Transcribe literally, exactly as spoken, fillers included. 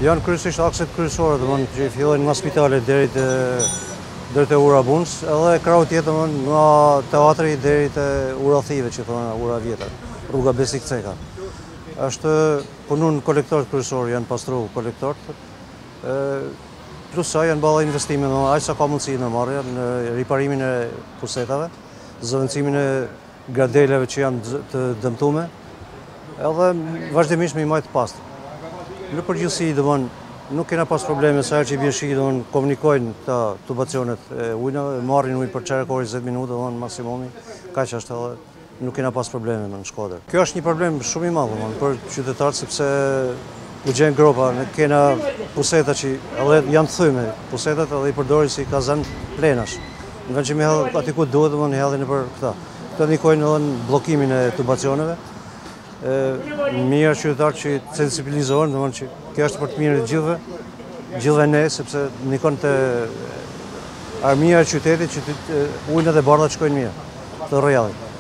Janë kryesisht akset kryesore, domethënë që fillojnë nga spitale deri te deri te ura Buns, edhe krahu tjetër domethënë nga teatri deri te ura Thive, që thonë ura vjetër, rruga Besik Ceka. Është punun kolektorët kryesorë, janë pastru kolektorët, plus sa janë balla investime, aq sa ka mundësi në marrje në riparimin e pusetave, zëvendësimin e gradeleve që janë të dëmtume, edhe vazhdimisht me i majtë pastër. Në përgjithësi, domethënë nuk kena pas probleme sa herë që i bie shi, domethënë komunikojnë ta tubacionet e ujnave, marrin ujë për çerek orë njëzet minuta, domethënë maksimumi, kaq është edhe nuk kena pas probleme në Shkodër. Kjo është një problem shumë i madh domethënë për qytetarët sepse u gjen gropa, ne kena puseta që edhe janë të thyme, pusetat edhe i përdorin si kazan plenash. Në vend që me hell aty ku duhet, domethënë i hellin nëpër këta. Këto ndikojnë edhe në bllokimin e tubacioneve. Mirë qytetarët që sensibilizohen, domethënë që kjo është për të mirën e gjithëve, gjithëve ne, sepse ndikon te armëria e qytetit që ujnat e bardha shkojnë mirë, të rrjallit.